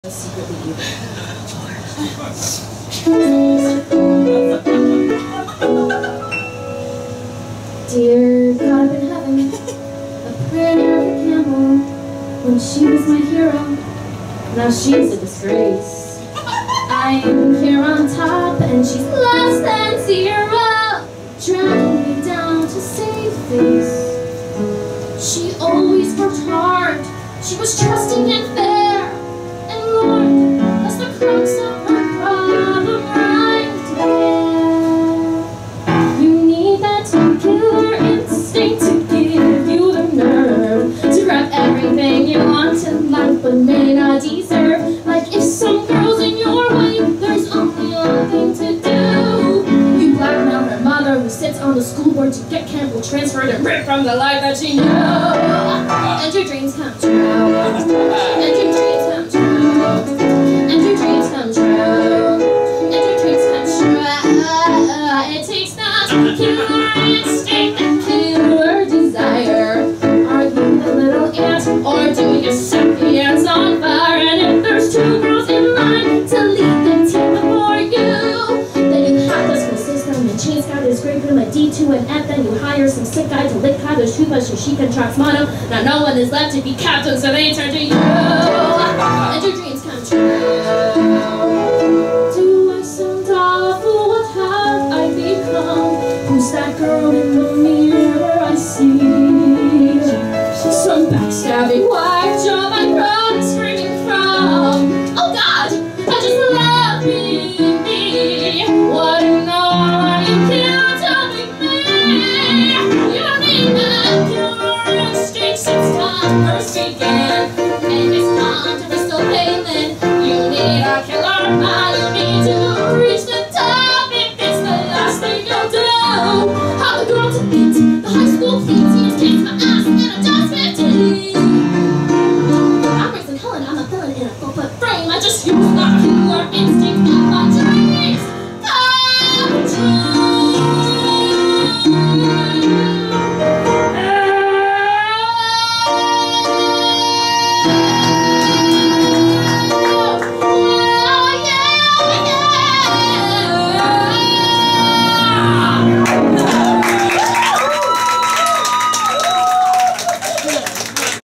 secretly evil. Dear God up in heaven, a prayer for Campbell when she was my hero. Now she's a disgrace. I'm here on top and she's less than zero, dragging me down to save face. She always worked hard, she was trusting and fair, and Lord, that's the crux of her problem right there. You need that killer instinct to give you the nerve to grab everything you want in life but may not deserve. Like if some girl's in your way, there's only one thing to do. You blackmail her mother who sits on the school board to get Campbell transferred and ripped from the life that she knew. And your dreams come true. And your dreams come true. And your dreams come true. And your dreams come true. It takes that killer instinct, that killer desire. Are you the little ant, or do you set the ants on fire? And if there's two girls in line to lead the team before you, then you hack the school system and change out his grade room a D2 and F. Then you hire some sick guy to lick Kyler's toothbrush so she can track motto. Now no one is left to be captain, so they turn to you. And your dreams come true. Do I sound awful? What have I become? Who's that girl in the mirror I see? Some backstabbing white job I'm probably screaming from. Oh God, I just love being me. What in the world you can't tell me? You need that killer instinct since time first began. And it's time to Bristol Palin. You need a killer mind. You need to reach the top if it's the last thing you'll do. I'm the girl to beat, the high school PT kicks my ass, and I'm just 15. I'm raising Helen, I'm a villain in a 4-foot frame. I just use that killer instinct.